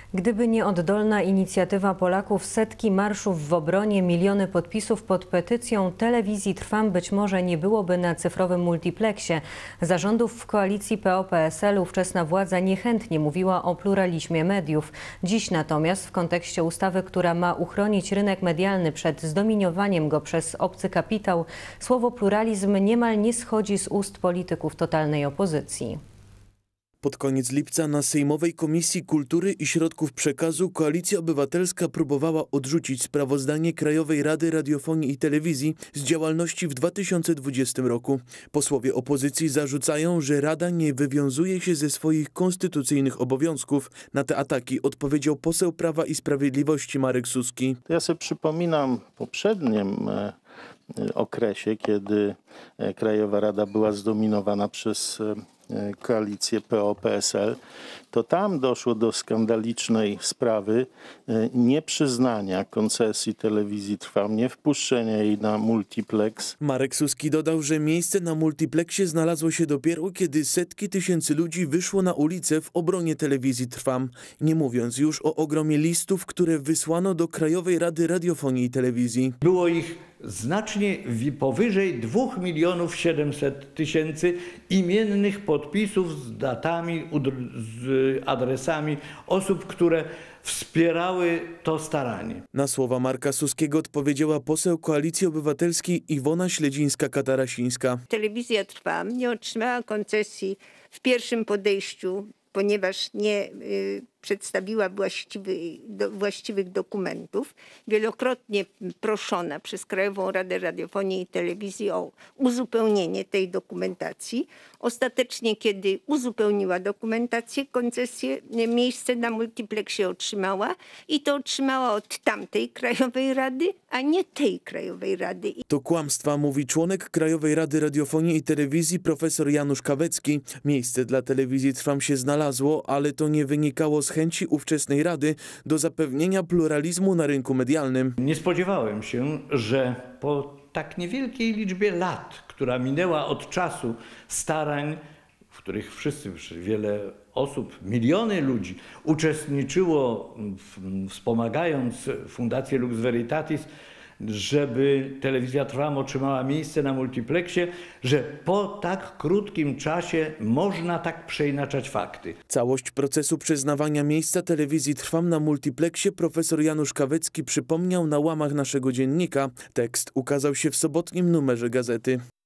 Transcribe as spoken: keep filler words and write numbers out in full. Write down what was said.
Gdyby nie oddolna inicjatywa Polaków, setki marszów w obronie, miliony podpisów pod petycją Telewizji Trwam, być może nie byłoby na cyfrowym multipleksie. Za rządów w koalicji P O P S L ówczesna władza niechętnie mówiła o pluralizmie mediów. Dziś natomiast w kontekście ustawy, która ma uchronić rynek medialny przed zdominowaniem go przez obcy kapitał, słowo pluralizm niemal nie schodzi z ust polityków totalnej opozycji. Pod koniec lipca na Sejmowej Komisji Kultury i Środków Przekazu Koalicja Obywatelska próbowała odrzucić sprawozdanie Krajowej Rady Radiofonii i Telewizji z działalności w dwa tysiące dwudziestym roku. Posłowie opozycji zarzucają, że Rada nie wywiązuje się ze swoich konstytucyjnych obowiązków. Na te ataki odpowiedział poseł Prawa i Sprawiedliwości Marek Suski. Ja sobie przypominam poprzednim okresie, kiedy Krajowa Rada była zdominowana przez koalicję P O P S L, to tam doszło do skandalicznej sprawy nieprzyznania koncesji Telewizji Trwam, nie wpuszczenia jej na multiplex. Marek Suski dodał, że miejsce na multipleksie znalazło się dopiero, kiedy setki tysięcy ludzi wyszło na ulicę w obronie Telewizji Trwam, nie mówiąc już o ogromie listów, które wysłano do Krajowej Rady Radiofonii i Telewizji. Było ich znacznie powyżej dwóch milionów siedemset tysięcy imiennych podpisów z datami, z adresami osób, które wspierały to staranie. Na słowa Marka Suskiego odpowiedziała poseł Koalicji Obywatelskiej Iwona Śledzińska-Katarasińska. Telewizja Trwam nie otrzymała koncesji w pierwszym podejściu, ponieważ nie y, przedstawiła właściwy, do, właściwych dokumentów. Wielokrotnie proszona przez Krajową Radę Radiofonii i Telewizji o uzupełnienie tej dokumentacji. Ostatecznie, kiedy uzupełniła dokumentację, koncesję, miejsce na multipleksie otrzymała i to otrzymała od tamtej Krajowej Rady, a nie tej Krajowej Rady. To kłamstwa, mówi członek Krajowej Rady Radiofonii i Telewizji profesor Janusz Kawecki. Miejsce dla Telewizji Trwam się znalazło, ale to nie wynikało z chęci ówczesnej Rady do zapewnienia pluralizmu na rynku medialnym. Nie spodziewałem się, że po tak niewielkiej liczbie lat, która minęła od czasu starań, w których wszyscy, wiele osób, miliony ludzi uczestniczyło, wspomagając Fundację Lux Veritatis, żeby Telewizja Trwam otrzymała miejsce na multipleksie, że po tak krótkim czasie można tak przeinaczać fakty. Całość procesu przyznawania miejsca Telewizji Trwam na multipleksie profesor Janusz Kawecki przypomniał na łamach naszego dziennika. Tekst ukazał się w sobotnim numerze gazety.